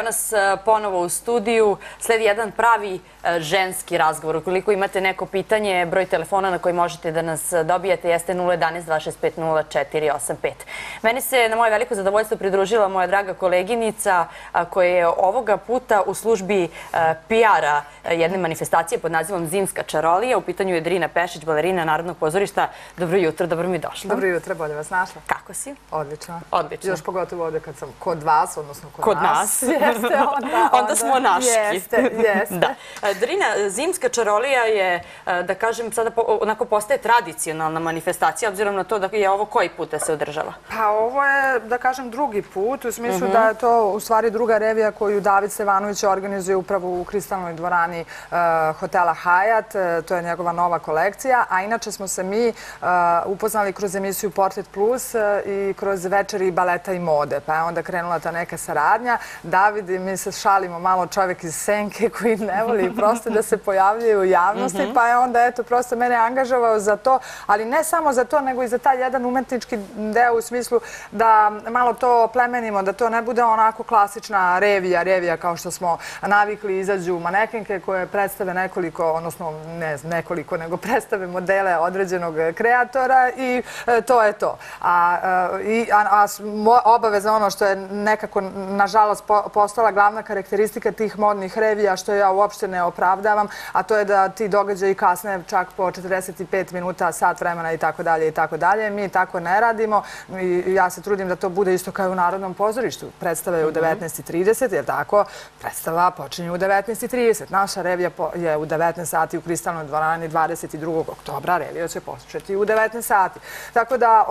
Evo nas ponovo u studiju. Sledi jedan pravi ženski razgovor. Ukoliko imate neko pitanje, broj telefona na koji možete da nas dobijete jeste 011 265 0485. Meni se na moje veliko zadovoljstvo pridružila moja draga koleginica koja je ovoga puta u službi PR-a jedne manifestacije pod nazivom Zimska čarolija. U pitanju je Drina Pešić, balerina Narodnog pozorišta. Dobro jutro, dobro mi došla. Dobro jutro, bolje vas našla. Kako si? Odlično. Odlično. Još pogotovo ovdje kad sam kod vas, odnosno kod nas. Jeste, onda smo naški. Jeste. Drina, Zimska čarolija je, da kažem, sada onako postaje tradicionalna manifestacija, obzirom na to da je ovo koji put da se održava? Pa ovo je, da kažem, drugi put, u smislu da je to u stvari druga revija koju David Stevanović organizuje upravo u kristalnoj dvorani hotela Hyatt. To je njegova nova kolekcija, a inače smo se mi upoznali kroz emisiju Portrait Plus i kroz večeri baleta i mode, pa je onda krenula ta neka saradnja. David i mi se šalimo malo, čovjek iz senke koji ne voli prosto da se pojavljaju u javnosti, pa je onda eto prosto mene angažovao za to, ali ne samo za to, nego i za taj jedan umetnički deo u smislu da malo to plemenimo, da to ne bude onako klasična revija kao što smo navikli, izađu manekenke koje predstave nekoliko, odnosno ne nekoliko, nego predstave modele određenog kreatora i to je to. A obaveza, ono što je nekako, nažalost, postala glavna karakteristika tih modnih revija, što ja uopšte ne opravdavam, a to je da ti događaji kasne čak po 45 minuta, sat vremena i tako dalje i tako dalje. Mi tako ne radimo i ja se trudim da to bude isto kao u Narodnom pozorištu. Predstava je u 19:30, jer tako, predstava počinje u 19:30. Naša revija je u 19 sati u Kristalnoj dvorani 22. oktobra, revija će početi u 19 sati. Tako da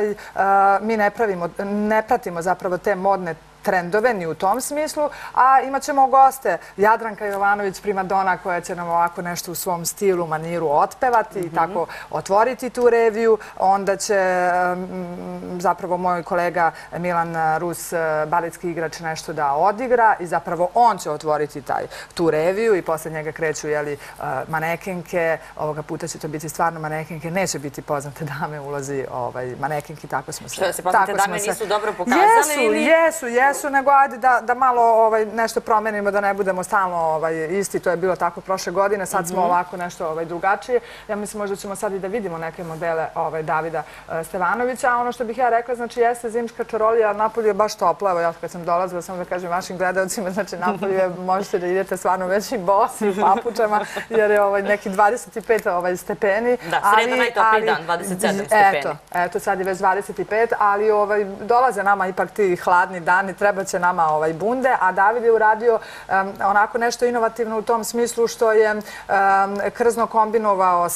mi ne pratimo zapravo te modne trendove ni u tom smislu, a imat ćemo goste. Jadranka Jovanović, primadona, koja će nam ovako nešto u svom stilu, maniru otpevati i tako otvoriti tu reviju. Onda će zapravo moj kolega Milan Rus, baletski igrač, nešto da odigra i zapravo on će otvoriti tu reviju i posle njega kreću manekenke. Ovoga puta će to biti stvarno manekenke. Neće biti poznate dame u ulozi manekenki, tako smo se... Što se poznate dame nisu dobro pokazali? Jesu, nego ajde da malo nešto promenimo, da ne budemo stalno isti. To je bilo tako prošle godine, sad smo ovako nešto drugačije. Ja mislim možda ćemo sad i da vidimo neke modele Davida Stevanovića. A ono što bih ja rekla, znači jeste Zimska čarolija, Napolju je baš toplo. Evo ja kad sam dolazila, samo da kažem vašim gledalcima, znači Napolju je, možete da idete stvarno već i bosi u papučama, jer je neki 25 stepeni. Da, sreda najtopliji dan, 27 stepeni. Eto, sad je već 25, ali dolaze nama ipak ti hladni dani, treba će nama bunde, a David je uradio onako nešto inovativno u tom smislu što je krzno kombinovao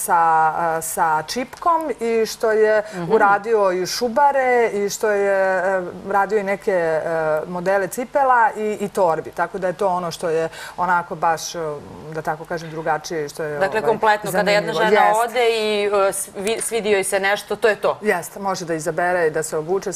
sa čipkom i što je uradio i šubare i što je radio i neke modele cipela i torbi. Tako da je to ono što je onako baš, da tako kažem, drugačije. Dakle, kompletno, kada jedna žena ode i svidi joj se nešto, to je to? Jeste, može da izabere i da se obuče.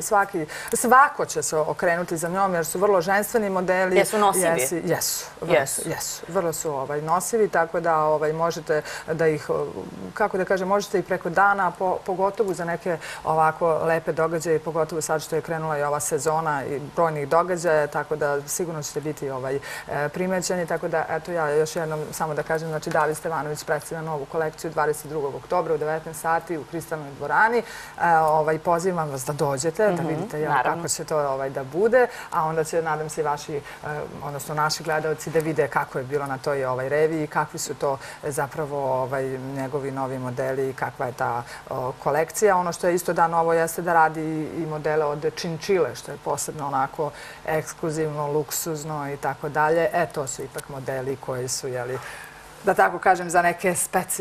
Svako će se okrenuti za njom jer su vrlo ženstveni modeli. Jesu nosivi? Jesu. Vrlo su nosivi, tako da možete da ih, kako da kažem, možete i preko dana, pogotovo za neke ovako lepe događaje, pogotovo sad što je krenula i ova sezona i brojnih događaja, tako da sigurno ćete biti primećeni. Tako da, eto ja još jednom samo da kažem, znači David Stevanović predstavlja novu kolekciju 22. oktobra u 19 sati u Kristalnoj dvorani. Pozivam vas da dođete, da vidite kako će to da bude, a onda će, nadam se, vaši, odnosno naši gledalci da vide kako je bilo na toj reviji, kakvi su to zapravo njegovi novi modeli i kakva je ta kolekcija. Ono što je isto da novo jeste da radi i modele od činčile, što je posebno onako ekskluzivno, luksuzno i tako dalje. To su ipak modeli koji su, da tako kažem, za neke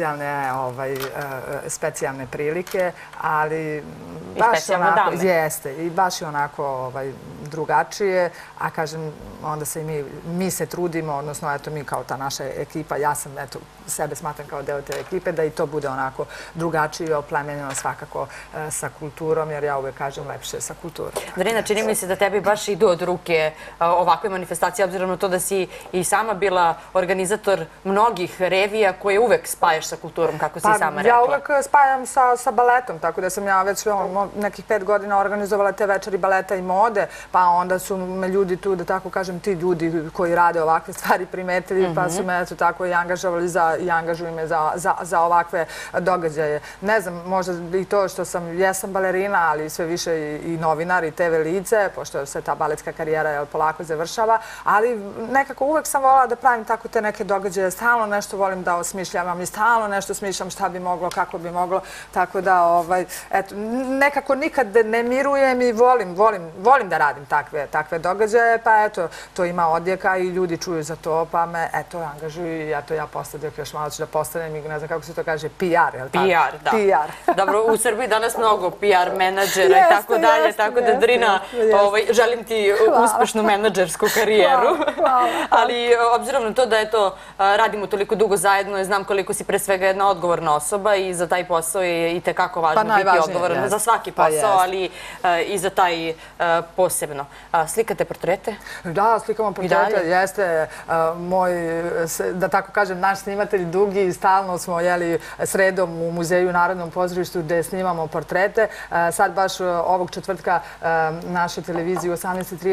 specijalne prilike, ali baš onako, jeste, i baš je onako drugačije, a kažem, onda se mi se trudimo, odnosno, eto, mi kao ta naša ekipa, ja sam, eto, sebe smatram kao deo te ekipe, da i to bude onako drugačije i oplemenjeno svakako sa kulturom, jer ja uvek kažem lepše sa kulturom. Drina, čini mi se da tebi baš idu od ruke ovakve manifestacije, obzirom na to da si i sama bila organizator mnogih revija koje uvek spajaš sa kulturom, kako si sama rekla. Ja uvek spajam sa baletom, tako da sam ja već nekih 5 godina organizovala te večeri baleta i mode, pa pa onda su me ljudi tu, da tako kažem, ti ljudi koji rade ovakve stvari primetili, pa su me eto tako i angažovali i angažuju me za ovakve događaje. Ne znam, možda i to što jesam balerina, ali sve više i novinar i TV lice, pošto se ta baletska karijera polako završava, ali nekako uvek sam volala da pravim tako te neke događaje, stalno nešto volim da osmišljavam i stalno nešto smišljam šta bi moglo, kako bi moglo, tako da, eto, nekako nikad ne mirujem i volim da radim takve događaje, pa eto, to ima odjeka i ljudi čuju za to, pa me, eto, angažuju i eto, ja postavljam još malo ću da postanem i ne znam kako se to kaže, PR, je li tako? PR, da. PR. Dobro, u Srbiji danas mnogo PR menadžera i tako dalje, tako da Drina, želim ti uspešnu menadžersku karijeru. Ali obzirom na to da, eto, radimo toliko dugo zajedno, znam koliko si pre svega jedna odgovorna osoba i za taj posao je i tekako važno biti odgovoran za svaki posao, ali i za taj posebno. Slikate portrete? Da, slikamo portrete, jeste moj, da tako kažem, naš snimatelj Dugi i stalno smo jeli sredom u Muzeju Narodnom pozorištu gde snimamo portrete. Sad baš ovog četvrtka naše televizije u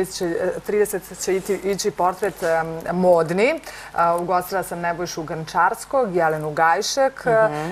18:30 će ići portret modni. Ugostila sam Nebojšu Grnčarskog, Jelenu Gajšek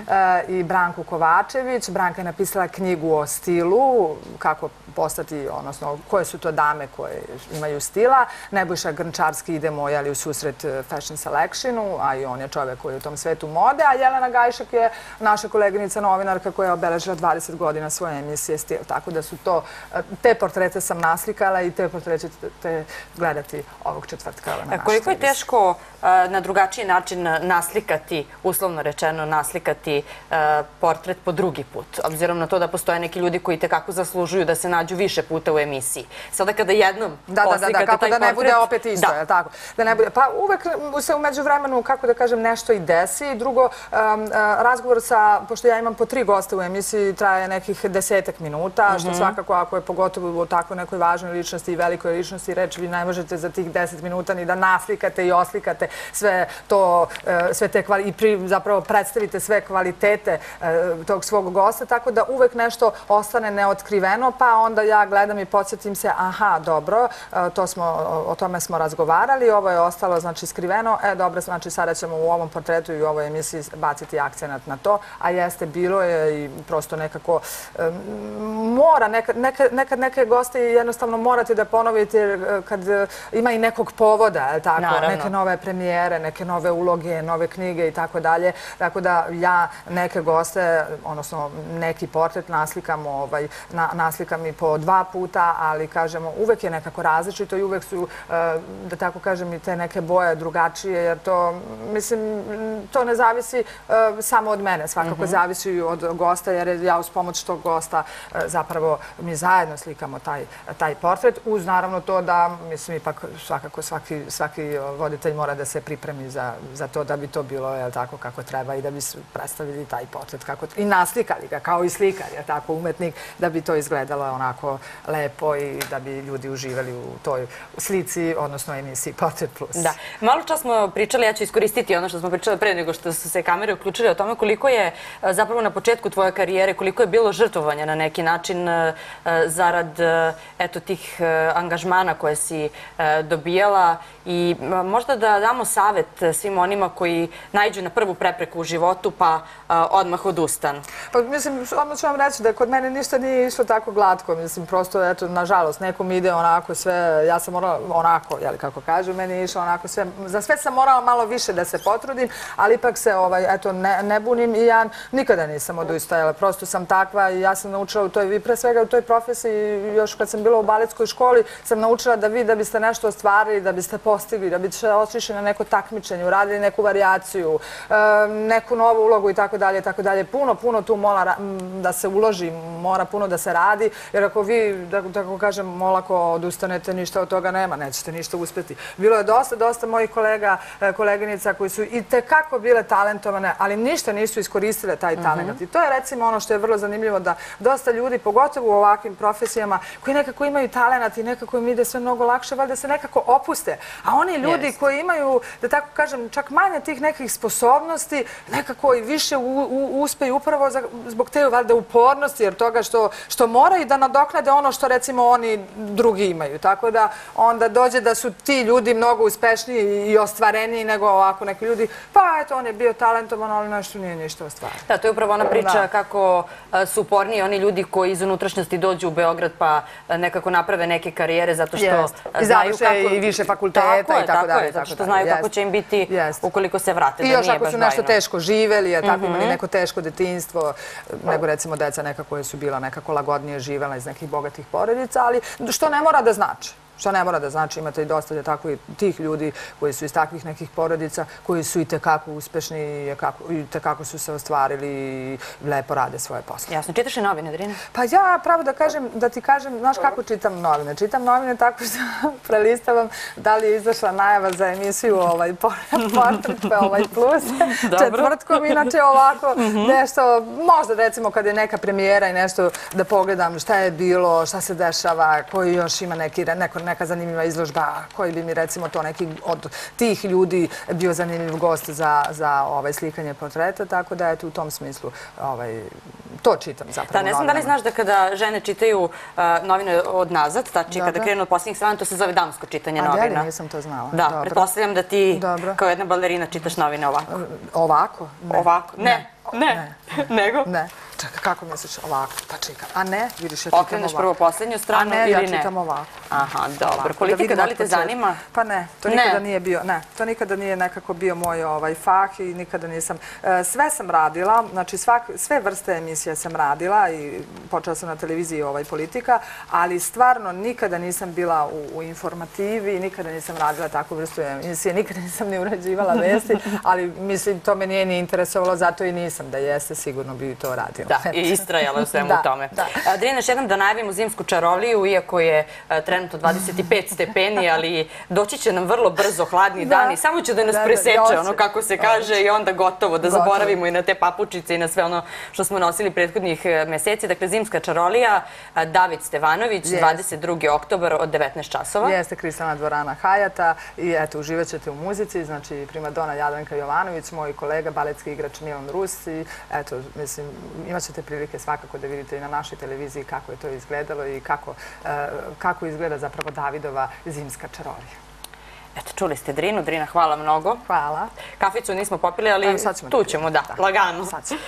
i Branku Kovačević. Branka je napisala knjigu o stilu, kako postati, odnosno koje su to dame koje imaju stila. Nebojša Grnčarski idemo u susret Fashion Selectionu, a i on je čovek koji je u tom svetu mode, a Jelena Gajšek je naša koleginica novinarka koja je obeležila 20 godina svoje emisije Stil. Tako da su to, te portrete sam naslikala i te portrete ćete gledati ovog četvrtka na našoj televiziji. Koliko je teško na drugačiji način naslikati, uslovno rečeno, naslikati portret po drugi put, obzirom na to da postoje neki ljudi koji tekako zaslužuju da se nađu više puta u emisiji. Sada kada jednom poslikate taj portret... Da ne bude opet isto, je li tako? Pa uvek se umeđu vremenu, kako da kažem, nešto i desi. Drugo, razgovor sa, pošto ja imam po 3 goste u emisiji, traje nekih 10 minuta, što svakako, ako je pogotovo u takvoj nekoj važnoj ličnosti i velikoj ličnosti reč, vi ne možete za tih 10 minuta ni da naslikate i oslikate sve to, i zapravo predstavite sve kvalitete tog svog gosta, tako da uvek nešto ostane neotkriveno, pa onda ja gledam i podsjetim se, aha, dobro, o tome smo razgovarali, ovo je ostalo, znači, skriveno, dobro, znači, sada ćemo u ovom portretu i u ovoj emisiji baciti akcenat na to, a jeste, bilo je i prosto nekako mora, nekad neke goste jednostavno morate da ponovite kad ima i nekog povoda, je li tako, neke nove premijere, neke nove uloge, nove knjige i tako dalje, tako da ja neke goste, odnosno neki portret naslikam i po 2 puta, ali kažemo, uvek je nekako različito i uvek su, da tako kažem, i te neke boje drugačije, jer to, mislim, to ne zavisi samo od mene, svakako zavisi i od gosta, jer ja uz pomoć tog gosta zapravo mi zajedno slikamo taj portret, uz naravno to da, mislim, ipak svakako svaki voditelj mora da se pripremi za to da bi to bilo, jel tako, kako treba i da bi predstavili taj portret i naslikali ga kao i slikar, jel tako, umetnik, da bi to izgledalo onako lepo i da bi ljudi uživali u toj slici, odnosno emisiji Portret Plus. Da. Malo čas smo pričali, ja ću iskoristiti ono što smo pričali pre nego što su se kamere uključili o tome koliko je zapravo na početku tvoje karijere, koliko je bilo žrtvovanja na neki način zarad tih angažmana koje si dobijala i možda da damo savet svim onima koji naiđu na prvu prepreku u životu pa odmah odustanu. Pa mislim, odmah ću vam reći da kod mene ništa nije išlo tako glatko. Mislim, prosto, eto, nažalost, nekom ide onako sve, ja sam morala onako, jel, kako kažu, meni je išlo onako sve, za sve sam morala malo više da se potrudim, ali ipak se, eto, ne bunim i ja nikada nisam odustajala. Prosto sam takva i ja sam naučila pre svega u toj profesiji, još kad sam bila u baletskoj školi, sam naučila da vi da biste nešto ostvarili, da biste postigli, da biste otišli na neko takmičenje, uradili neku varijaciju, neku novu ulogu i tako dalje. Puno tu mora da se uloži, mora puno da se radi, jer ako vi, da tako kažem, olako odustanete, ništa od toga nema, nećete ništa uspjeti. Bilo je dosta mojih kolega, koleginica koji su i tekako bile talentovane, ali ništa nisu iskoristile taj talent. I to je recimo ono što je vrlo zanimljivo, da dosta ljudi, pogotovo u ovakvim profesijama, koji nekako imaju talent i nekako im ide sve mnogo lakše, valjda se nekako opuste. A oni ljudi koji imaju, da tako kažem, čak manje tih nekih sposobnosti, nekako i više uspeju upravo zbog te valjda upornosti, jer toga što moraju da nadoknade ono što recimo oni drugi imaju. Tako da onda dođe da su ti ljudi mnogo uspešniji i ostvareniji nego ovako neki ljudi. Pa eto, on je bio talentovan, ali nešto nije ništa ostvario. Da, to je upravo ona priča kako su uporniji oni ljudi koji iz unutrašnjosti dođu u Beograd pa nekako naprave neke karijere zato što znaju kako... I više fakulteta i tako dalje. Zato što znaju kako će im biti ukoliko se vrate. I još ako su nešto teško živeli, tako imali neko teško detinjstvo, nego recimo deca neka koja su bila nekako lagodnije živela iz nekih bogatih porodica, ali što ne mora da znači. Što ne mora da znači, imate i dosta tako i tih ljudi koji su iz takvih nekih porodica, koji su i tekako uspešni i tekako su se ostvarili i lepo rade svoje posle. Jasno. Čitaš li novine, Drina? Pa ja, pravo da ti kažem, znaš kako čitam novine? Čitam novine tako što prelistavam da li je izašla najava za emisiju Portret Plus četvrtkom. Inače ovako nešto, možda recimo kad je neka premijera i nešto da pogledam šta je bilo, šta se dešava, koji još ima neka zanimljiva izložba, koji bi mi recimo to neki od tih ljudi bio zanimljiv gost za slikanje portreta, tako da eto u tom smislu to čitam zapravo. Da, ne znam da li znaš da kada žene čitaju novine od nazad, tačnije kada krenu od posljednjih strana, to se zove damsko čitanje novina. A da li nisam to znala? Da, pretpostavljam da ti kao jedna balerina čitaš novine ovako. Ovako? Ovako? Ne. Nego? Ne. Čekaj, kako misliš ovako? Pa čekaj. A ne? Vidiš, ja čitam ovako. Okreneš prvo posljednju stranu ili ne? A ne, ja čitam ovako. Aha, dobro. Politika, da li te zanima? Pa ne, to nikada nije bio. Ne, to nikada nije nekako bio moj fah i nikada nisam. Sve sam radila, znači sve vrste emisija sam radila i počela sam na televiziji Politika, ali stvarno nikada nisam bila u informativi, nikada nisam radila takvu vrstu emisije, nikada nisam ni urađivala vesti, ali mislim, to me nije ni interesovalo, zato i nisam. Da jeste, sigurno bi to radila. Da, i istrajala u svemu tome. Drina, još jednom da najavimo zimsku čaroliju, iako je trenutno 25 stepeni, ali doći će nam vrlo brzo hladni dani. Samo će da nas preseče, ono kako se kaže, i onda gotovo, da zaboravimo i na te papučice i na sve ono što smo nosili prethodnih meseci. Dakle, zimska čarolija, David Stevanović, 22. oktobar od 19 časova. Jeste, Kristalna dvorana Hajata i eto, uživat ćete u muzici, znači primadona Jadranka Jovanović, moj kolega, baletski igrač Milan Rus i eto, mislim, imat ćete prilike svakako da vidite i na našoj televiziji kako je to izgledalo i kako izgleda zapravo Davidova zimska čarolija. Eto, čuli ste Drinu. Drina, hvala mnogo. Hvala. Kaficu nismo popili, ali tu ćemo, da, lagano.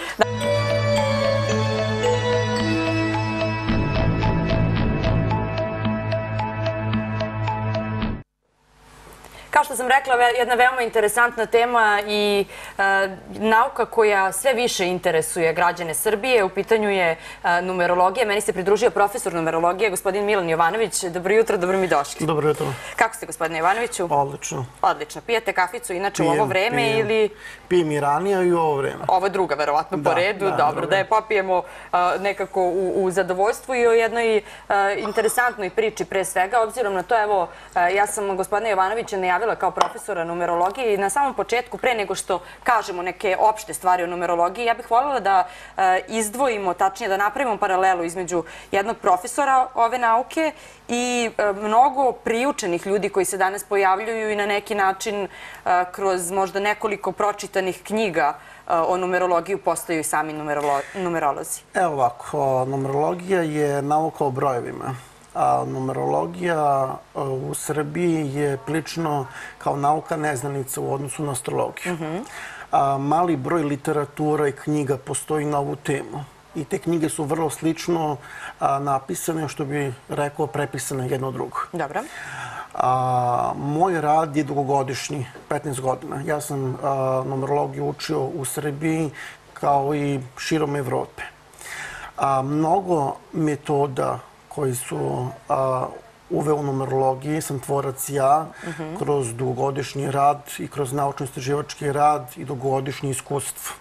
Kao što sam rekla, jedna veoma interesantna tema i nauka koja sve više interesuje građane Srbije. U pitanju je numerologija. Meni se pridružio profesor numerologije, gospodin Milan Jovanović. Dobro jutro, dobro mi došli. Dobro jutro. Kako ste, gospodine Jovanoviću? Odlično. Odlično. Pijete kaficu inače u ovo vreme ili... Pijem i ranije i u ovo vreme. Ovo je druga, verovatno, po redu. Dobro, da je popijemo nekako u zadovoljstvu i o jednoj interesantnoj priči pre svega. Obzirom na to, evo, ja sam gospodina Jovanovića najavila kao profesora numerologije i na samom početku, pre nego što kažemo neke opšte stvari o numerologiji, ja bih voljela da izdvojimo, tačnije da napravimo paralelu između jednog profesora ove nauke i mnogo priučenih ljudi koji se danas pojavljuju i na neki način kroz možda nekoliko pročitanih knjiga o numerologiji postaju i sami numerolozi. Evo ovako, numerologija je nauka o brojevima. A numerologija u Srbiji je prilično kao nauka neznanica u odnosu na astrologiju. Mali broj literatura i knjiga postoji na ovu temu. I te knjige su vrlo slično napisane, što bi rekao, prepisane jedno od drugo. Dobro. Moj rad je dugogodišnji, 15 godina. Ja sam numerologiju učio u Srbiji kao i širom Evrope. Mnogo metoda koji su uveo u numerologiji, sam tvorac ja, kroz dugogodišnji rad i kroz naučno-istraživački rad i dugogodišnje iskustvo.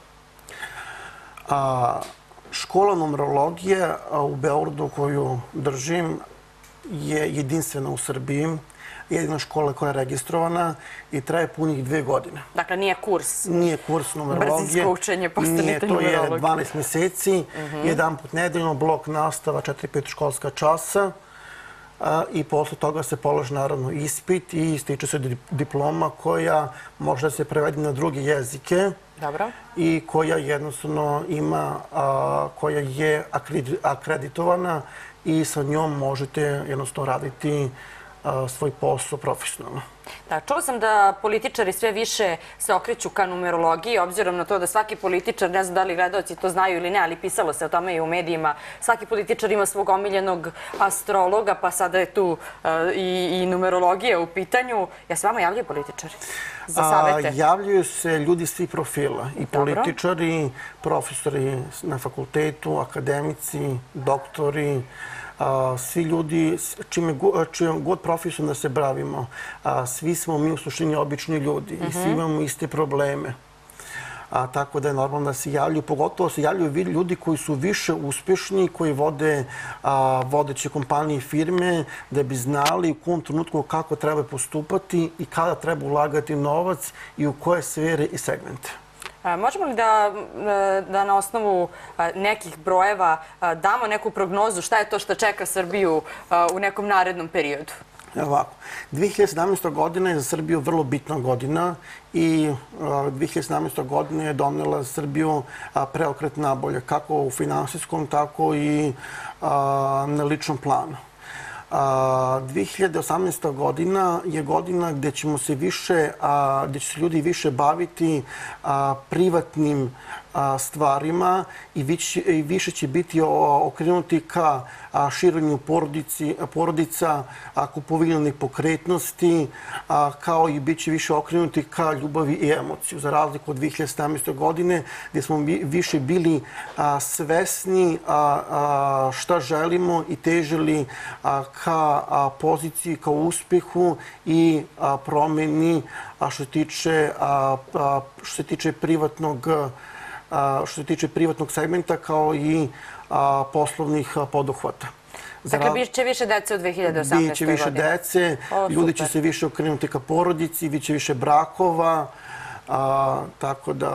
Škola numerologije u Beogradu koju držim je jedinstvena u Srbiji. Jedina škola koja je registrovana i traje punih 2 godine. Dakle, nije kurs? Nije kurs numerologije. Brzinsko učenje, postanite numerolog. To je 12 meseci, jedan put nedeljno, blok nastava, 4-5 školska časa i posle toga se položi naravno ispit i stiče se diploma koja može da se prevede na druge jezike. Dobro. I koja jednostavno ima, koja je akreditovana i sa njom možete jednostavno raditi svoj posao profesionalno. Da, čula sam da političari sve više se okreću ka numerologiji, obzirom na to da svaki političar, ne znam da li gledaoci to znaju ili ne, ali pisalo se o tome i u medijima, svaki političar ima svog omiljenog astrologa, pa sada je tu i numerologija u pitanju. Ja se vama javljaju političari za savete? Javljaju se ljudi svih profila, i političari, profesori na fakultetu, akademici, doktori, svi ljudi, čijom god profesijom da se bavimo, svi smo mi u suštini obični ljudi i svi imamo iste probleme. Tako da je normalno da se javljaju, pogotovo se javljaju ljudi koji su više uspješni, koji vode vodeće kompanije i firme, da bi znali u kom trenutku kako treba postupati i kada treba ulagati novac i u koje sfere i segmente. Možemo li da na osnovu nekih brojeva damo neku prognozu šta je to što čeka Srbiju u nekom narednom periodu? Ovako, 2017. godina je za Srbiju vrlo bitna godina i 2017. godina je donela Srbiju preokret nabolje, kako u finansijskom, tako i na ličnom planu. 2018. godina je godina gdje će se ljudi više baviti privatnim stvarima i više će biti okrenuti ka širenju porodica, kupovinom nepokretnosti, kao i bit će više okrenuti ka ljubavi i emociju. Za razliku od 2017. godine gdje smo više bili svesni šta želimo i težili ka poziciji, ka uspjehu i promjeni što se tiče privatnog segmenta kao i poslovnih poduhvata. Dakle, bit će više dece u 2018. godini? Biće više dece, ljudi će se više okrenuti ka porodici, bit će više brakova, tako da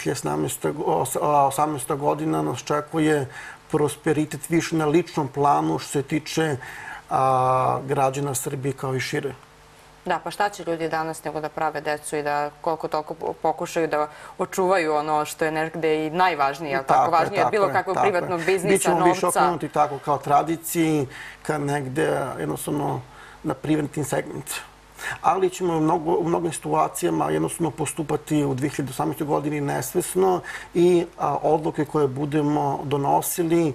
2018. godina nas čekuje prosperitet više na ličnom planu što se tiče građana Srbije kao i šire. Da, pa šta će ljudi danas nego da prave decu i da koliko toliko pokušaju da očuvaju ono što je negde i najvažnije, tako važnije od bilo kakvog privatnog biznisa, novca. Bićemo više okrenuti tako kao tradiciji, kad negde jednostavno na privatni segment. Ali ćemo u mnogim situacijama jednostavno postupati u 2018. godini nesvesno i odluke koje budemo donosili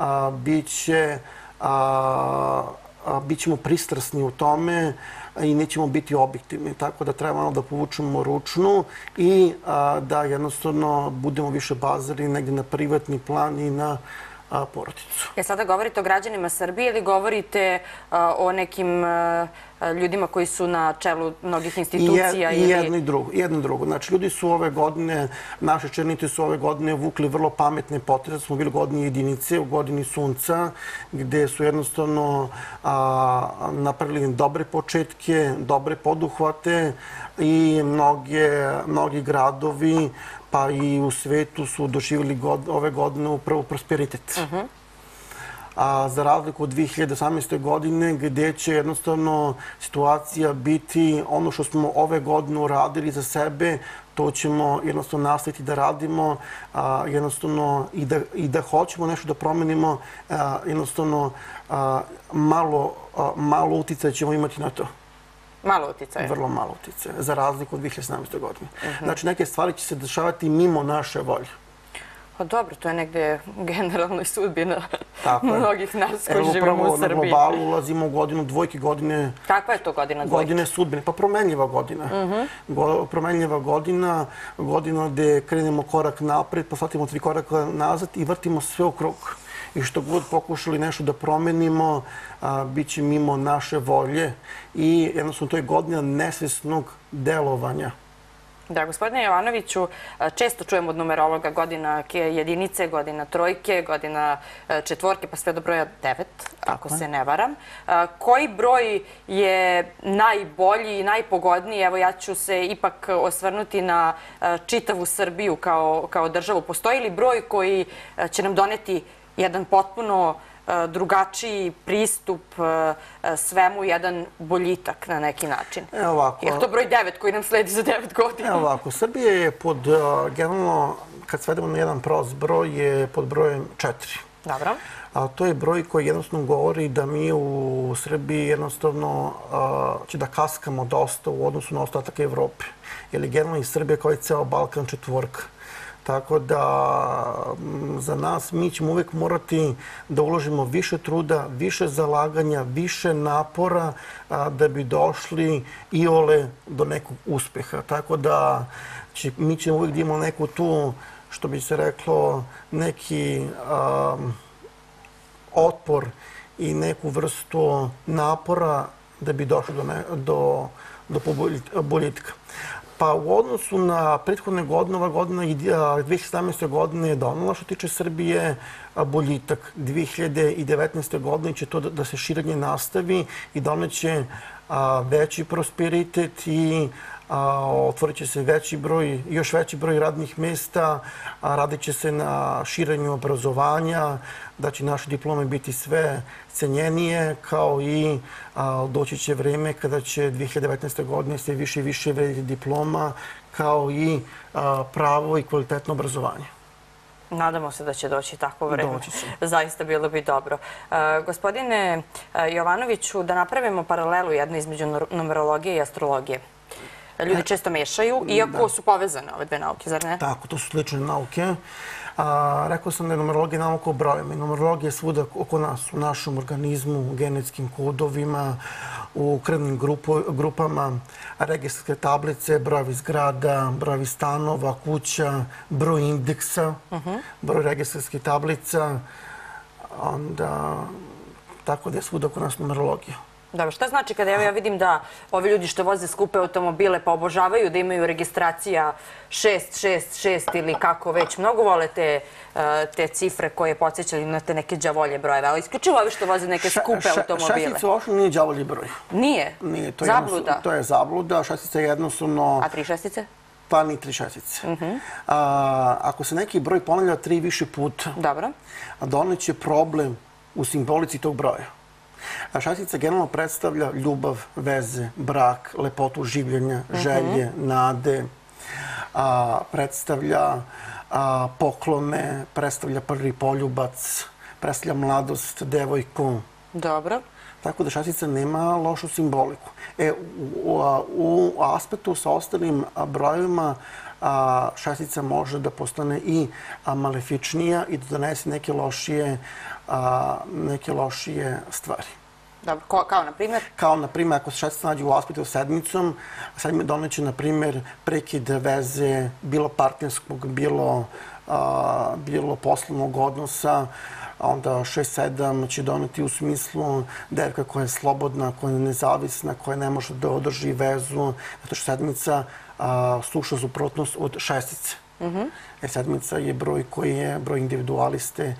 bit ćemo pristrasni u tome i nećemo biti objektivni. Tako da treba da povučemo ručnu i da jednostavno budemo više bazari negdje na privatni plan i na porodicu. Sada govorite o građanima Srbije ili govorite o nekim ljudima koji su na čelu mnogih institucija? I jedno i drugo. Znači, ljudi su ove godine, naše čelnici su ove godine vukli vrlo pametne poteze. Smo bili u godini jedinice, u godini sunca, gde su jednostavno napravili dobre početke, dobre poduhvate i mnogi gradovi pa i u svetu su doživjeli ove godine upravo prosperitet. Za razliku od 2018. godine gdje će jednostavno situacija biti ono što smo ove godine uradili za sebe, to ćemo jednostavno nastaviti da radimo, jednostavno i da hoćemo nešto da promenimo, jednostavno malo uticaja ćemo imati na to. Malo uticaja? Vrlo malo uticaja, za razliku od 2017. godine. Znači, neke stvari će se dešavati mimo naše volje. Dobro, to je negdje generalno i sudbina mnogih nas koji živimo u Srbiji. Upravo na globalu ulazimo u godinu dvojke, godine... Kakva je to godina dvojke? Godine sudbine, pa promenljiva godina. Promenljiva godina, godina gdje krenemo korak napred, pa shvatimo 3 koraka nazad i vrtimo sve u krug. I što god pokušali nešto da promenimo, bit će mimo naše volje i jednostavno to je godina nesvesnog delovanja. Da, gospodine Jovanoviću, često čujemo od numerologa godina jedinice, godina trojke, godina četvorke, pa sve do broja 9, ako se ne varam. Koji broj je najbolji i najpogodniji? Evo, ja ću se ipak osvrnuti na čitavu Srbiju kao državu. Postoji li broj koji će nam doneti jedan potpuno drugačiji pristup svemu, jedan boljitak na neki način? Je to broj 9 koji nam sledi za 9 godina? Evo ovako, Srbija je generalno, kad svedemo na jedan prost broj, je pod brojem 4. Dobro. To je broj koji jednostavno govori da mi u Srbiji jednostavno će da kaskamo dosta u odnosu na ostatak Evrope. Jer generalno i Srbija kao i ceo Balkan četvorka. Tako da za nas mi ćemo uvijek morati da uložimo više truda, više zalaganja, više napora da bi došli iole do nekog uspeha. Tako da mi ćemo uvijek da imamo neku tu, što bi se reklo, neki otpor i neku vrstu napora da bi došli do boljitka. Pa u odnosu na prethodne godine, ova godina i 2017. godine je donela što tiče Srbije boljitak. 2019. godine će to da se širenje nastavi i doneće veći prosperitet i otvorit će se još veći broj radnih mesta, radit će se na širenju obrazovanja, da će naše diplome biti sve cenjenije, kao i doći će vreme kada će 2019. godine sve više i više vrediti diploma, kao i pravo i kvalitetno obrazovanje. Nadamo se da će doći takvo vreme. Zaista bilo bi dobro. Gospodine Jovanoviću, da napravimo paralelu jednu između numerologije i astrologije. Ljudi često mešaju, iako su povezane ove dve nauke, zar ne? Tako, to su slične nauke. Rekao sam da je numerologija nauka o brojima. Numerologija je svuda oko nas, u našem organizmu, u genetskim kodovima, u krvnim grupama, registarske tablice, brojevi zgrada, brojevi stanova, kuća, broj indeksa, broj registarskih tablica. Tako da je svuda oko nas numerologija. Dobro, šta znači kada ja vidim da ovi ljudi što voze skupe automobile pa obožavaju da imaju registracija 666 ili kako već, mnogo vole te cifre koje podsjećaju na te neke đavolje brojeve, ali isključivo ovi što voze neke skupe automobile. Šestica uopšte nije đavolji broj. Nije? Nije. Zabluda? To je zabluda, šestica je jednostavno... A tri šestice? Pa ni tri šestice. Ako se neki broj ponavlja 3 više puta, doneće problem u simbolici tog broja. Šestica generalno predstavlja ljubav, veze, brak, lepotu življenja, želje, nade, predstavlja poklone, predstavlja prvi poljubac, predstavlja mladost, devojku. Dobro. Tako da šestica nema lošu simboliku. U aspektu sa ostalim brojevima šestica može da postane i malefičnija i da donese neke lošije stvari. Dobro, kao na primjer? Kao na primjer, ako se šestica nađe u aspektu sedmicom, sedmi doneće, na primjer, prekid veze, bilo partnerskog, bilo poslovnog odnosa, onda 6-7 će doneti u smislu devojka koja je slobodna, koja je nezavisna, koja ne može da održi vezu, zato što sedmica sluša suprotnost od šestice. Sedmica je broj koji je broj individualiste,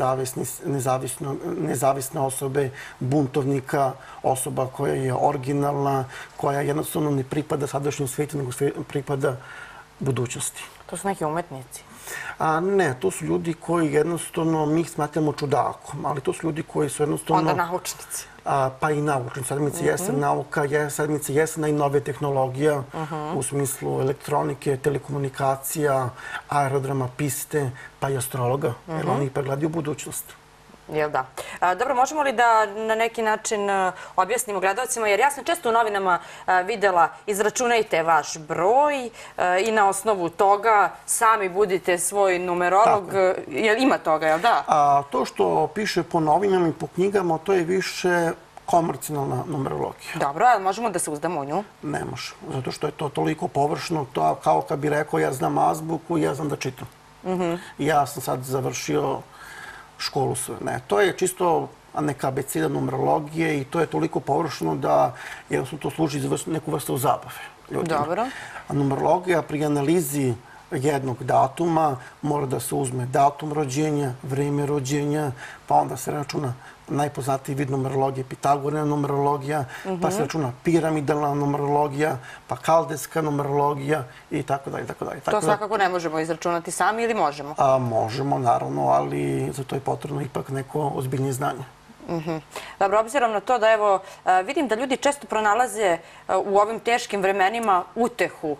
nezavisne osobe, buntovnika, osoba koja je originalna, koja jednostavno ne pripada sadašnjem svijetu, nego pripada budućnosti. To su neki umetnici? Ne, to su ljudi koji jednostavno, mi ih smatramo čudakom, ali to su ljudi koji su jednostavno... Onda naučnici? Pa i naučnici. Sedmica jeste nauka, sedmica jeste najnovija tehnologija u smislu elektronike, telekomunikacija, aerodroma, piste, pa i astrologa, jer oni ipak gledaju budućnost. Jel da? Dobro, možemo li da na neki način objasnimo gledalcima, jer ja sam često u novinama videla izračunajte vaš broj i na osnovu toga sami budite svoj numerolog. Ima toga, jel da? To što piše po novinama i po knjigama, to je više komercijalna numerologija. Dobro, ali možemo da se uzdamo u nju? Ne može, zato što je to toliko površno, to kao kad bi rekao ja znam azbuku i ja znam da čitam. Ja sam sad završio školu sve. Ne, to je čisto neka abeceda numerologije i to je toliko površno da jednostavno to služi za neku vrstu zabave. Dobro. A numerologija pri analizi jednog datuma mora da se uzme datum rođenja, vrijeme rođenja, pa onda se računa najpoznatiji vid numerologije, Pitagorina numerologija, pa se računa piramidalna numerologija, pa kaldejska numerologija i tako dalje. To svakako ne možemo izračunati sami ili možemo? Možemo, naravno, ali za to je potrebno ipak neko ozbiljnije znanje. Dobro, obzirom na to da evo vidim da ljudi često pronalaze u ovim teškim vremenima utehu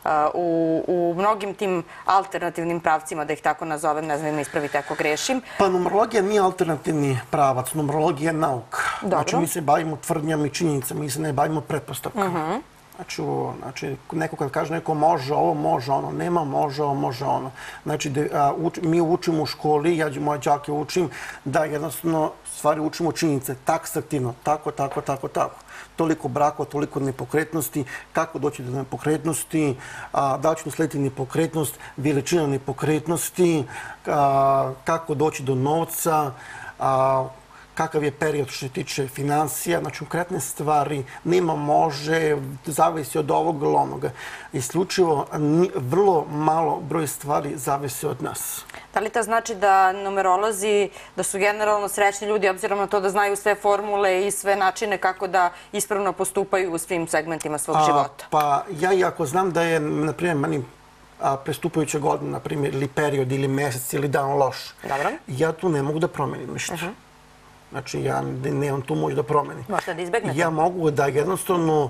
u mnogim tim alternativnim pravcima, da ih tako nazovem, ne znam, ispravite ako grešim. Pa numerologija nije alternativni pravac, numerologija je nauka. Znači, mi se bavimo tvrdnjama i činjenicama, mi se ne bavimo pretpostavkama. Znači, neko kad kaže neko može ovo, može ono, nema može ovo, može ono. Znači, mi učimo u školi, ja moje đake učim da jednostavno stvari učimo činjenice taksativno, tako. Toliko brakova, toliko nepokretnosti, kako doći do nepokretnosti, da li će naslediti nepokretnost, veličina nepokretnosti, kako doći do novca, kakav je period što se tiče financija, znači konkretne stvari, nema može, zavisi od ovog ili onoga. Isključivo vrlo malo broj stvari zavisi od nas. Da li to znači da numerolozi, da su generalno srećni ljudi, obzirom na to da znaju sve formule i sve načine kako da ispravno postupaju u svim segmentima svog života? Pa ja i ako znam da je, na primjer, meni prestupajuća godina, na primjer, ili period, ili mesec, ili dan loš, ja tu ne mogu da promenim ništa. Znači, ja nemam tu moć da promenim. Možete da izbegnete? Ja mogu da jednostavno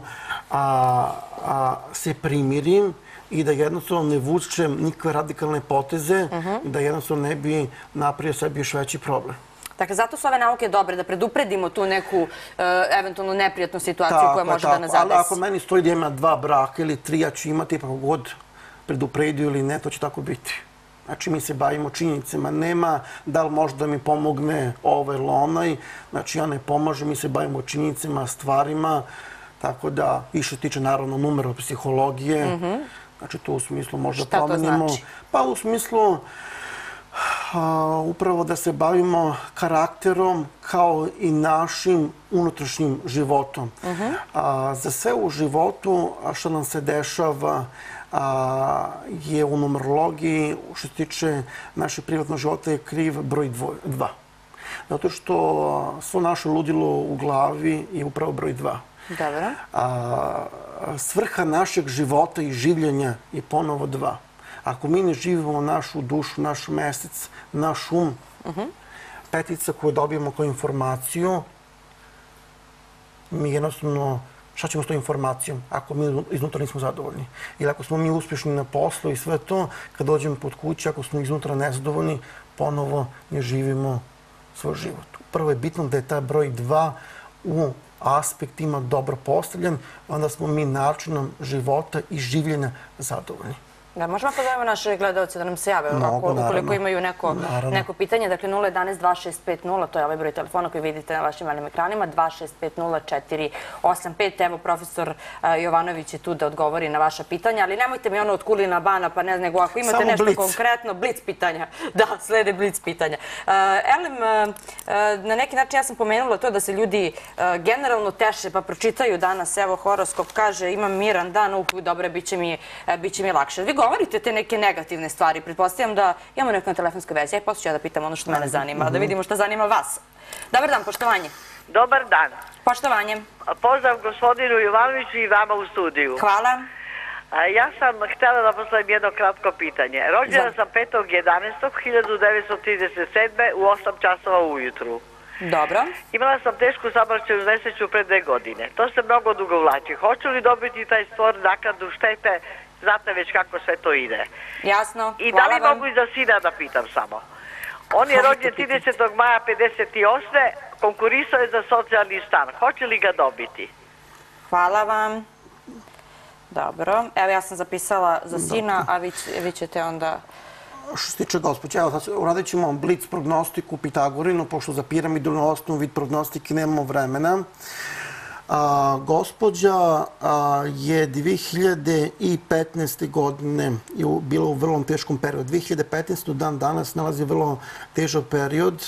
se primirim i da jednostavno ne vučem nikakve radikalne poteze, da jednostavno ne bi napravio sebi još veći problem. Dakle, zato su ove nauke dobre, da predupredimo tu neku eventualno neprijatnu situaciju koja može da nas zadesi. Ali ako meni stoji da ima 2 braka ili 3, ja ću imati pa god predupredio ili ne, to će tako biti. Znači, mi se bavimo činjenicama. Nema da li može da mi pomogne ovaj ili onaj. Znači, ja ne pomažem, mi se bavimo činjenicama, stvarima. Tako da, više tiče naravno numeropsihologije. Znači, to u smislu možda promenimo. Šta to znači? Pa u smislu upravo da se bavimo karakterom kao i našim unutrašnjim životom. Za sve u životu što nam se dešava je u numerologiji, što se tiče našeg privatnog života, je kriv broj 2. Zato što svo naše ludilo u glavi je upravo broj 2. Dobro. Svrha našeg života i življenja je ponovo 2. Ako mi ne živimo našu dušu, naš mesec, naš um, petica koju dobijemo kao informaciju, mi jednostavno, šta ćemo s tom informacijom ako mi iznutra nismo zadovoljni? Ili ako smo mi uspješni na poslu i sve to, kad dođemo pod kuće, ako smo iznutra nezadovoljni, ponovo ne živimo svoj život. Prvo je bitno da je taj broj 2 u aspektima dobro postavljen, onda smo mi načinom života i življenja zadovoljni. Da, možemo pozovemo naše gledalce da nam se jave ukoliko imaju neko pitanje. Dakle, 011-2650, to je ovaj broj telefona koji vidite na vašim malim ekranima, 2650-485. Evo, profesor Jovanović je tu da odgovori na vaša pitanja, ali nemojte mi ono od kulina bana, pa ne znam, nego ako imate nešto konkretno, blic pitanja. Da, slede blic pitanja. Elem, na neki način ja sam pomenula to da se ljudi generalno teše, pa pročitaju danas, evo, horoskop kaže imam miran dan, dobro, bit će mi lakše. Vi govorite te neke negativne stvari. Pretpostavljam da imamo neko na telefonskoj vezi. Posle ću ja da pitam ono što mene zanima, da vidimo šta zanima vas. Dobar dan, poštovanje. Dobar dan. Poštovanje. Pozdrav gospodinu Jovanoviću i vama u studiju. Hvala. Ja sam htjela da postavim jedno kratko pitanje. Rođena sam 5.11.1937. u 8 časova ujutru. Dobro. Imala sam tešku saobraćajnu nesreću pre 2 godine. To se mnogo dugo vlači. Hoću li dobiti taj spor naknadu štete? Znate već kako sve to ide. Jasno. I da li mogu i za sina da pitam samo? On je rođen 30. maja 1958. Konkurisao je za socijalni stan. Hoće li ga dobiti? Hvala vam. Dobro. Evo ja sam zapisala za sina, a vi ćete onda... Što se tiče gospođa, evo sad uradit ćemo blic prognostiku Pitagorinu, pošto za piramidalnu osnovu vid prognostike nemamo vremena. Gospođa je 2015. godine bila u vrlo teškom periodu. 2015. dan danas nalazi vrlo težak period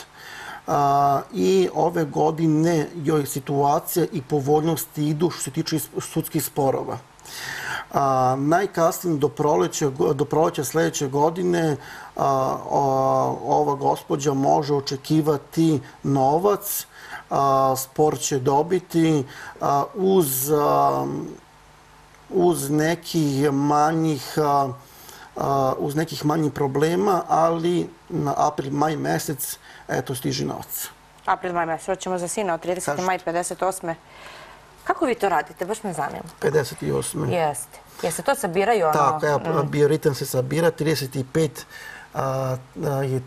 i ove godine joj situacija i povoljnosti idu što se tiče sudskih sporova. Najkasnije do proleća sljedeće godine ova gospođa može očekivati novac, spor će dobiti uz nekih manjih problema, ali na april-maj mesec eto stiže novac. April-maj mesec, hoćemo za sina od 30. maj 58. Kako vi to radite? Baš me zanima. 58. Jeste. Jeste to sabiraju ono? Tako, bioritam se sabira, 35 je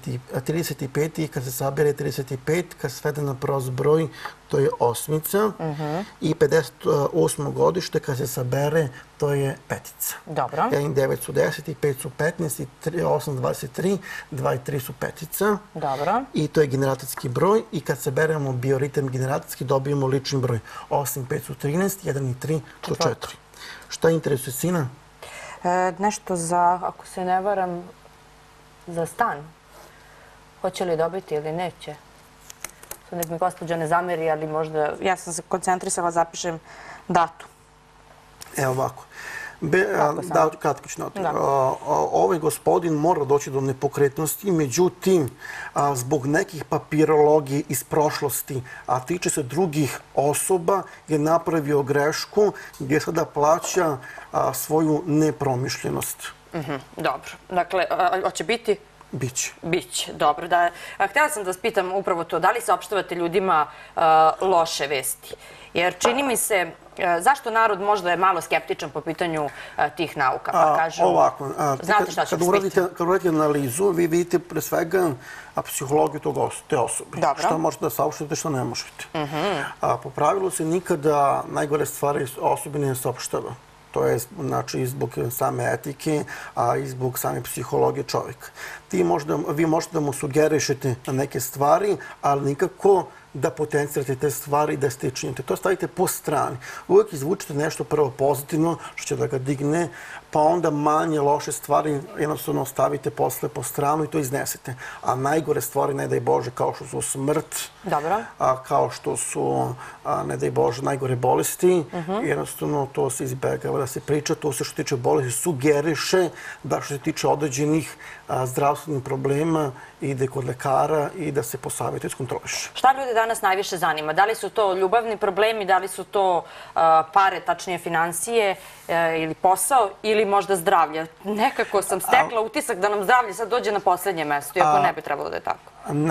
35 i kad se sabere 35, kad se svede na prost broj, to je osmica. I 58. godište, kad se sabere, to je petica. Dobro. 1 i 9 su 10, i 5 su 15, i 8 23, 2 i 3 su petica. Dobro. I to je generatorski broj. I kad saberemo bioritam generatorski, dobijemo lični broj. 8 i 5 su 13, 1 i 3 su 4. Šta interesuje sina? Nešto za, ako se ne varam, za stan. Hoće li dobiti ili neće? Sad nek mi gospođa ne zameri, ali možda... Ja sam se koncentrisala, zapišem datu. Evo ovako. Da, kratkično. Ovaj gospodin mora doći do nepokretnosti, međutim, zbog nekih papirologije iz prošlosti, a tiče se drugih osoba, je napravio grešku gdje sada plaća svoju nepromišljenost. Dobro. Dakle, hoće biti? Biće. Biće, dobro. Htjela sam da vas pitam upravo to, da li saopštavate ljudima loše vesti? Jer čini mi se, zašto narod možda je malo skeptičan po pitanju tih nauka? Pa kažu, ovako, znate šta će biti? Kad uradite analizu, vi vidite pre svega psihologiju te osobe. Dobro. Šta možete da saopštite, šta ne možete. Po pravilu se nikada najgore stvari osobi ne saopštava. To je znači zbog same etike, a i zbog same psihologije čovjeka. Vi možete da mu sugerišete na neke stvari, ali nikako da potencirate te stvari i da ste činite. To stavite po strani. Uvijek izvučite nešto prvo pozitivno, što će da ga digne, pa onda manje loše stvari jednostavno stavite posle po stranu i to iznesete. A najgore stvari, ne daj Bože, kao što su smrt, kao što su, ne daj Bože, najgore bolesti, jednostavno to se izbegava da se priča, to se što tiče bolesti sugeriše, da što se tiče određenih zdravstvenih problema ide kod lekara i da se posavjeti i iskontroliše. Šta ljude danas najviše zanima? Da li su to ljubavni problemi, da li su to pare, tačnije financije ili posao ili možda zdravlje? Nekako sam stekla utisak da nam zdravlje sad dođe na posljednje mesto, iako ne bi trebalo da je tako.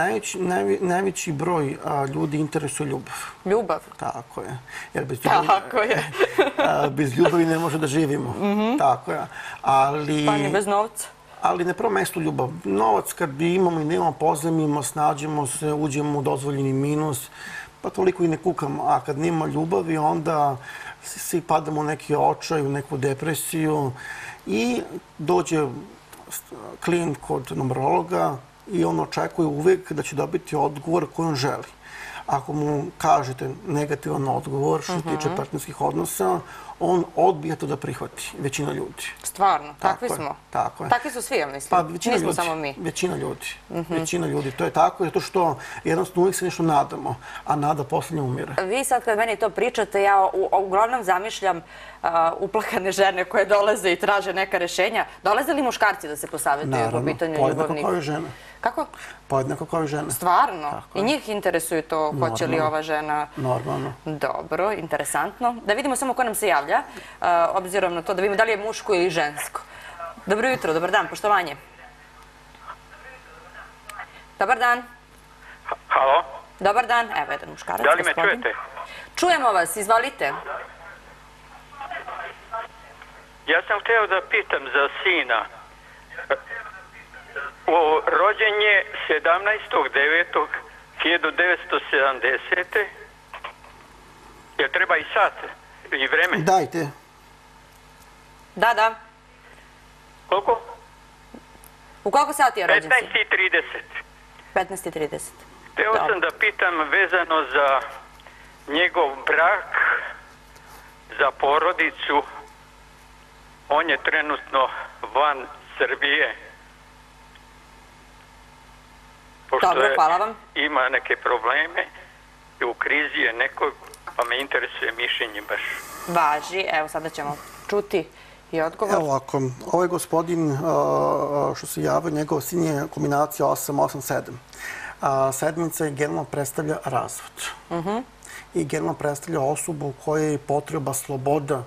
Najveći broj ljudi interesuje ljubav. Ljubav? Tako je. Tako je. Bez ljubavi ne može da živimo. Tako je. Pa ni bez novca. Ali na prvom mjestu ljubav. Novac kad imamo i nemamo, pozajmimo, snađemo se, uđemo u dozvoljeni minus, pa toliko i ne kukamo. A kad nema ljubavi, onda svi padamo u neki očaj, u neku depresiju i dođe klijent kod numerologa i on očekuje uvijek da će dobiti odgovor koji on želi. Ako mu kažete negativan odgovor što se tiče partnerskih odnosa, on odbija to da prihvati, većina ljudi. Stvarno? Takvi smo? Tako je. Takvi su svi, ja mislim. Pa nismo samo mi. Većina ljudi. To je tako, zato što jednostavno uvijek se nešto nadamo, a nada posljednje umire. Vi sad kad meni to pričate, ja uglavnom zamišljam uplakane žene koje dolaze i traže neka rešenja. Dolaze li muškarci da se posavjetuju po pitanju ljubavnih? Naravno, podjednako kao i žene. Kako? Podjednako kao i žene. Stvarno? I njih interesuje to, hoće li ova žena... Normalno. Dobro, interesantno. Da vidimo samo ko nam se javlja, obzirom na to da vidimo da li je muško ili žensko. Dobro jutro, dobar dan, poštovanje. Dobar dan. Halo? Dobar dan, evo jedan muškarac. Da li me čujete? Čujemo vas, izvalite. Ja sam htio da pitam za sina. Rođen je 17.9.1970. Jel treba i sat i vreme? Dajte. Da. Koliko? U koliko sati je rođen sin? 15.30. 15.30. Htio sam da pitam vezano za njegov brak, za porodicu. On je trenutno van Srbije. Dobro, hvala vam. Ima neke probleme i u krizi je neko, pa me interesuje mišljenje baš. Važi, evo sada ćemo čuti i odgovor. Evo ovako, ovaj gospodin što se javio, njegov sin je kombinacija 8-8-7. Sedmica je generalno predstavlja razvod. I generalno predstavlja osobu kojoj je potreba sloboda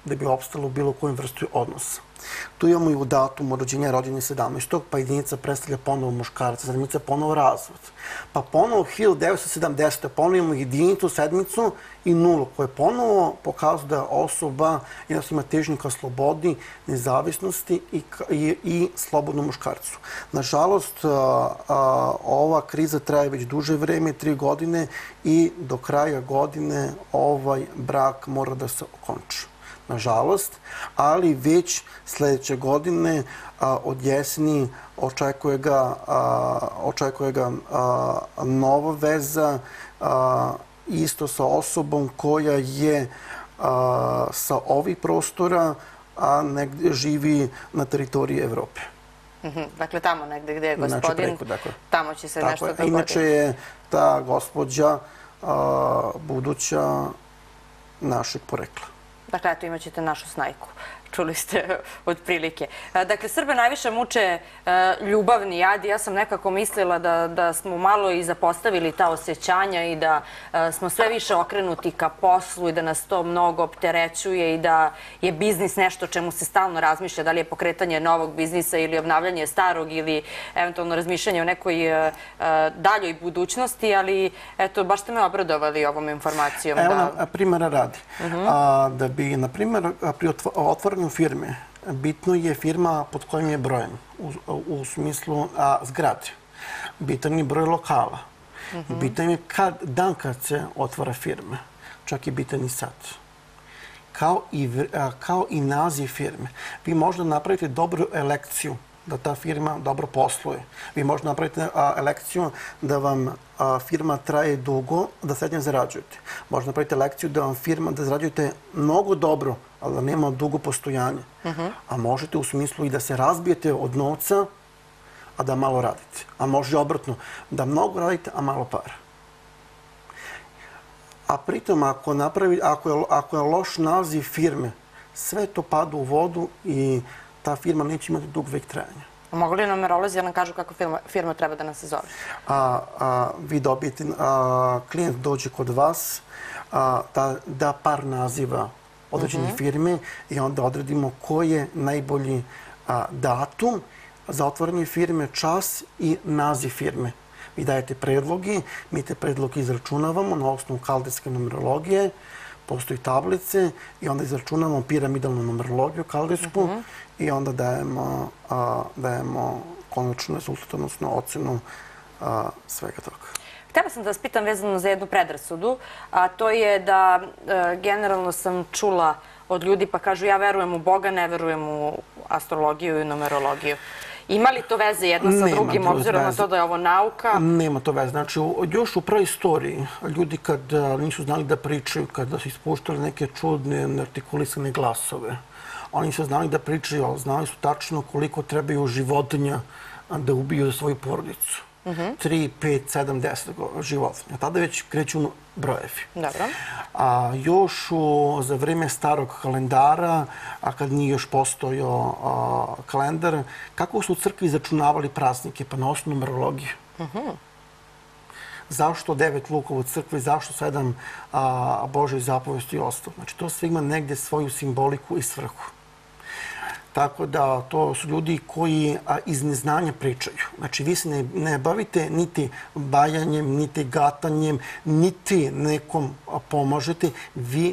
da bi opstala u bilo kojem vrstu odnosa. Tu imamo i u datumu rođenja rođenja 17. pa jedinica predstavlja ponovo muškarca, sedmica ponovo razvod. Pa ponovo 1970. ponovo imamo jedinicu, sedmicu i nulu, koje ponovo pokazuju da osoba jednostavno ima težnju ka slobodi, nezavisnosti i slobodnom muškarcu. Nažalost, ova kriza traje već duže vreme, 3 godine i do kraja godine ovaj brak mora da se okonča. Nažalost, ali već sljedeće godine od jeseni očekuje ga nova veza, isto sa osobom koja je sa ovih prostora, a negdje živi na teritoriji Evrope. Dakle, tamo negdje gdje je gospodin, tamo će se nešto dogoditi. Inače je ta gospođa buduća našeg porekla. Dakle, eto, imat ćete našu snajku. Čuli ste od prilike. Dakle, Srbe najviše muče ljubavni jad. Ja sam nekako mislila da smo malo i zapostavili ta osjećanja i da smo sve više okrenuti ka poslu i da nas to mnogo opterećuje i da je biznis nešto čemu se stalno razmišlja. Da li je pokretanje novog biznisa ili obnavljanje starog ili eventualno razmišljanje o nekoj daljoj budućnosti, ali eto, baš ste me obradovali ovom informacijom. Evo nam primjera radi. Da bi, na primjer, pri otvaranju firme, bitno je firma pod kojim je brojem, u smislu zgrade. Bitan je broj lokala. Bitan je dan kad se otvara firma. Čak i bitan i sad. Kao i naziv firme. Vi možda napravite dobru elekciju da ta firma dobro posluje. Vi možete napraviti lekciju da vam firma traje dugo, da srednje zarađujete. Možete napraviti lekciju da vam firma da zarađujete mnogo dobro, ali da nema dugo postojanje. A možete u smislu i da se razbijete od novca, a da malo radite. A može obratno, da mnogo radite, a malo para. A pritom, ako je loš naziv firme, sve to pada u vodu i ta firma neće imati dug vek trajanja. Mogu li numerolozi da nam kažu kako firma treba da nas se zove? Vi dobijete, klijent dođe kod vas, da par naziva određene firme i onda odredimo koji je najbolji datum za otvaranje firme, čas i naziv firme. Vi dajete predlogi, mi te predloge izračunavamo na osnovu kaldejske numerologije, postoji tablice i onda izračunamo piramidalnu numerologiju kaldejsku i onda dajemo konačnu rezultat, odnosno ocenu svega toga. Htela sam da vas pitam vezano za jednu predrasudu, a to je da generalno sam čula od ljudi pa kažu ja verujem u Boga, ne verujem u astrologiju i numerologiju. Ima li to veze jedno sa drugim, obzirom na to da je ovo nauka? Nema to veze. Znači, još u praistoriji ljudi kad nisu znali da pričaju, kada su ispuštali neke čudne, neartikulisane glasove, oni su znali da pričaju, ali znali su tačno koliko trebaju životinja da ubiju za svoju porodicu. 3, 5, 7, 10 životinja. Tada već kreću brojevi. Dobro. Još za vreme starog kalendara, a kad nije još postojao kalendar, kako su u crkvi izračunavali praznike? Pa na osnovu numerologije. Zašto 9 lukova u crkvi, zašto 7 Božoj zapovesti i ostalo? Znači, to sve ima negdje svoju simboliku i svrhu. Tako da to su ljudi koji iz neznanja pričaju. Znači, vi se ne bavite niti bajanjem, niti gatanjem, niti nekom pomažete. Vi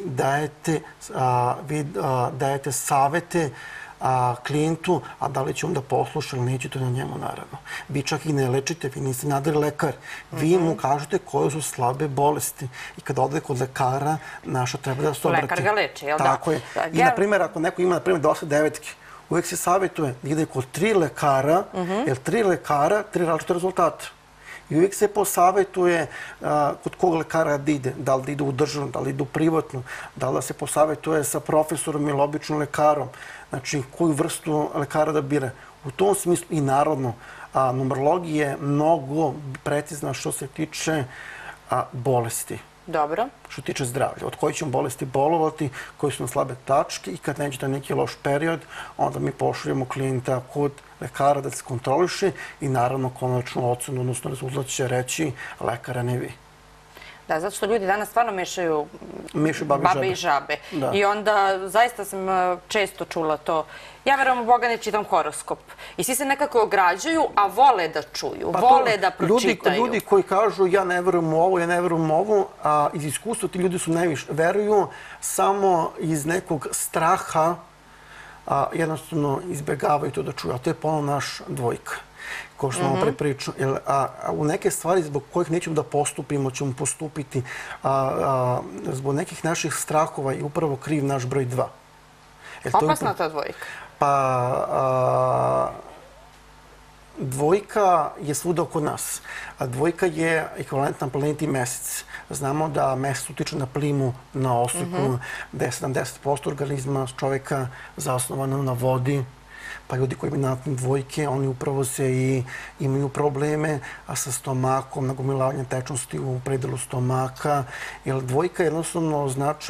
dajete savete klijentu, a da li će onda posluša ili neće, to na njemu naravno. Vi čak i ne lečite, vi niste nadri lekar. Vi mu kažete koje su slabe bolesti. I kad ode kod lekara, naša treba da se obrati. Lekar ga leči, jel da? Tako je. I, na primjer, ako neko ima, na primjer, dosta devetke, uvijek se savjetuje da ide kod 3 lekara, jer 3 lekara, 3 različite rezultata. I uvijek se posavjetuje kod kog lekara da ide. Da li da ide u državnu, da li ide u privatnu, da li da se posavjetuje sa profesorom ili običnim lekarom. Znači, koju vrstu lekara da bira. U tom smislu i naravno, numerologija je mnogo precizna što se tiče bolesti. Dobro. Što se tiče zdravlja. Od kojih ćemo bolesti bolovati, koji su na slabe tačke i kad neće da neki loš period, onda mi pošaljemo klijenta kod lekara da se kontroliše i naravno konačnu ocenu, odnosno rezultat će reći lekara, ne vi. Da, zato što ljudi danas stvarno mešaju babe i žabe. Da. I onda zaista sam često čula to. Ja verujem u Boga, ne čitam horoskop. I svi se nekako ograđuju, a vole da čuju, vole da pročitaju. Ljudi koji kažu ja ne verujem u ovo, ja ne verujem u ovo, a iz iskustva ti ljudi su najviše veruju samo iz nekog straha, jednostavno izbjegavaju to da čuju. A to je ponovno naš dvojka. Kao što vam prepričam. U neke stvari zbog kojih nećemo da postupimo, ćemo postupiti zbog nekih naših strahova i upravo kriv naš broj 2. Opasna ta dvojka? Pa, dvojka je svuda oko nas. Dvojka je ekvivalentna planeti Mesec. Znamo da Mesec utiče na plimu, na oseku, da je 70% organizma čoveka zasnovano na vodi. Pa ljudi koji imaju natne dvojke, oni upravo se i imaju probleme sa stomakom, nagomilavanjem tečnosti u predelu stomaka. Jer dvojka jednostavno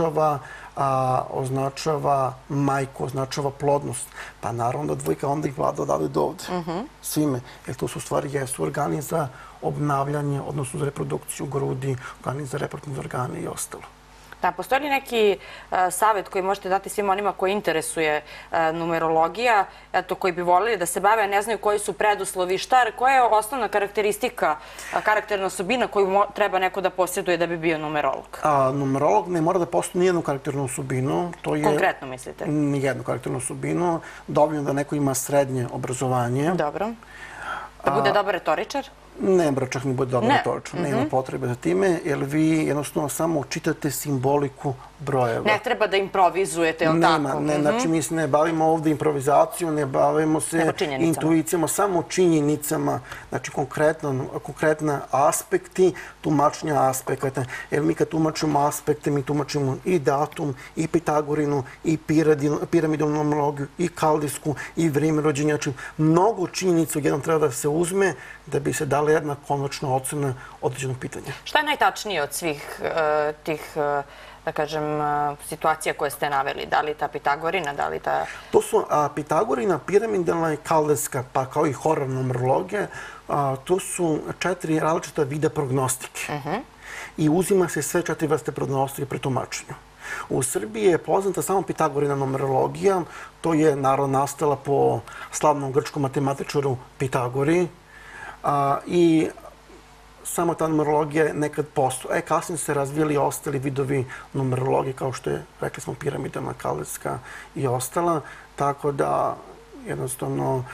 označava majku, označava plodnost. Pa naravno da dvojka onda ih vlada odavde do ovde. Svime. Jer to su u stvari jesu organi za obnavljanje, odnosno za reprodukciju grudi, organi za reproduktivne organe i ostalo. Da, postoji li neki savjet koji možete dati svima onima koji interesuje numerologija, koji bi volili da se bave, ne znaju koji su preduslovi, koja je osnovna karakteristika, karakterna osobina koju treba neko da posjeduje da bi bio numerolog? Numerolog ne mora da posjeduje nijednu karakternu osobinu. Konkretno mislite? Nijednu karakternu osobinu. Dovoljno da neko ima srednje obrazovanje. Dobro. Da bude dobar retoričar? Ne mora čak ni bude dobar retoričar. Nema potrebe za time, jer vi jednostavno samo čitate simboliku brojeva. Ne treba da improvizujete, je li tako? Ne, znači mi se ne bavimo ovdje improvizacijom, ne bavimo se intuicijama, samo činjenicama, znači konkretna aspekti, tumačenja aspekata. Jer mi kad tumačimo aspekte, mi tumačimo i datum, i Pitagorinu, i piramidalnu numerologiju, i kaldijsku, i vrijeme rođenja. Znači, mnogo činjenica jednom treba da se uzme da bi se dala jedna konačna ocena određenog pitanja. Šta je najtačnije od svih tih, da kažem, situacija koje ste naveli? Da li ta Pitagorina, da li ta... To su Pitagorina, piramidalna i kaldijska, pa kao i horor numerologija, to su 4 različita vida prognostike. I uzima se sve 4 vrste prognostike pri tumačenju. U Srbiji je poznata samo Pitagorina numerologija, to je naravno nastala po slavnom grčkom matematičaru Pitagori, i samo ta numerologija je nekad postoja. Kasnije se razvijali ostali vidovi numerologije, kao što je, rekli smo, piramidalna, kaldijska i ostala. Tako da, jednostavno,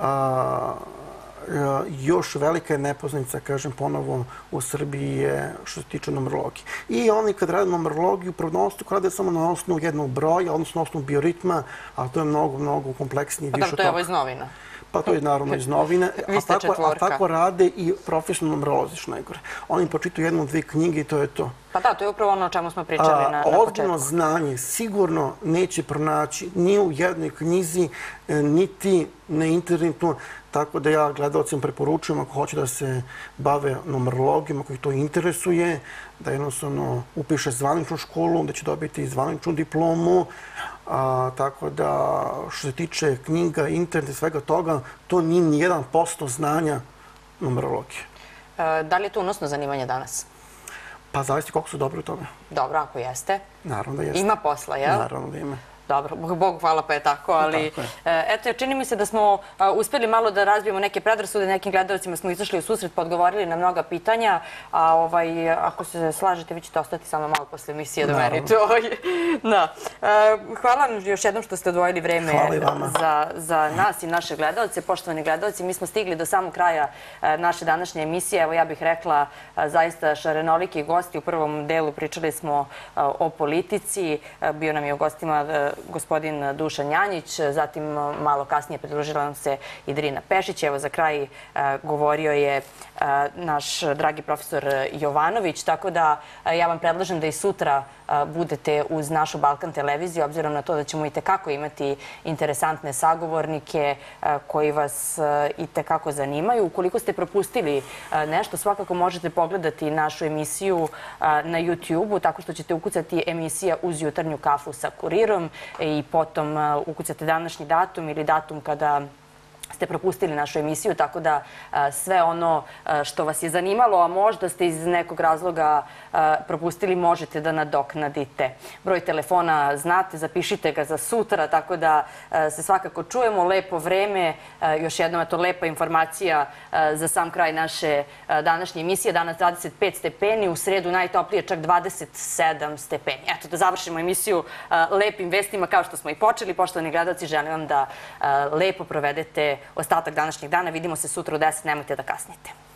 još velika je nepoznanica, kažem ponovo, u Srbiji je što se tiče numerologije. I oni kad rade numerologiju, prognostiku rade samo na osnovu jednog broja, odnosno na osnovu bioritma, a to je mnogo kompleksnije. Pa da, to je ovo iz novina. Pa to je naravno iz novine, a tako rade i profesionalno numerolozi, što najgore. Oni počitaju 1-2 knjige i to je to. Pa da, to je upravo ono o čemu smo pričali na početku. Ozbiljno znanje sigurno neće pronaći ni u jednoj knjizi, niti na internetu, tako da ja gledalcima preporučujem ako hoće da se bave numerologijom, ako ih to interesuje, da jednostavno upiše zvaničnu školu, da će dobiti zvaničnu diplomu. Tako da, što se tiče knjiga, interneta i svega toga, to nije ni 1% znanja numerologije. Da li je to unosno zanimanje danas? Pa zavisi koliko su dobri u tome. Dobro, ako jeste. Naravno da jeste. Ima posla, jel? Naravno da ima. Dobro, Bogu hvala pa je tako, ali eto, čini mi se da smo uspjeli malo da razbijemo neke predrasude, nekim gledalcima smo izašli u susret, pa odgovorili na mnoga pitanja, a ako se slažete, vi ćete ostati samo malo posle emisije da merite. Hvala vam još jednom što ste odvojili vreme za nas i naše gledalce. Poštovani gledalci, mi smo stigli do samog kraja naše današnje emisije. Evo, ja bih rekla, zaista šarenoliki gosti. U prvom delu pričali smo o politici, bio nam je u gostima gospodin Dušan Janjić, zatim malo kasnije pridružila nam se i Drina Pešić. Evo, za kraj govorio je naš dragi profesor Jovanović, tako da ja vam predlažem da i sutra budete uz našu Balkan televiziju, obzirom na to da ćemo i tekako imati interesantne sagovornike koji vas i tekako zanimaju. Ukoliko ste propustili nešto, svakako možete pogledati našu emisiju na YouTube-u, tako što ćete ukucati emisija Uz jutarnju kafu sa Kurirom i potom ukucate današnji datum ili datum kada ste propustili našu emisiju, tako da sve ono što vas je zanimalo, a možda ste iz nekog razloga propustili, možete da nadoknadite. Broj telefona znate, zapišite ga za sutra, tako da se svakako čujemo. Lepo vreme, još jednom je to lepa informacija za sam kraj naše današnje emisije. Danas 25 stepeni, u sredu najtoplije čak 27 stepeni. Eto, da završimo emisiju lepim vestima kao što smo i počeli. Poštovani gledalci, želim vam da lepo provedete ostatak današnjeg dana. Vidimo se sutra u 10, nemojte da kasnite.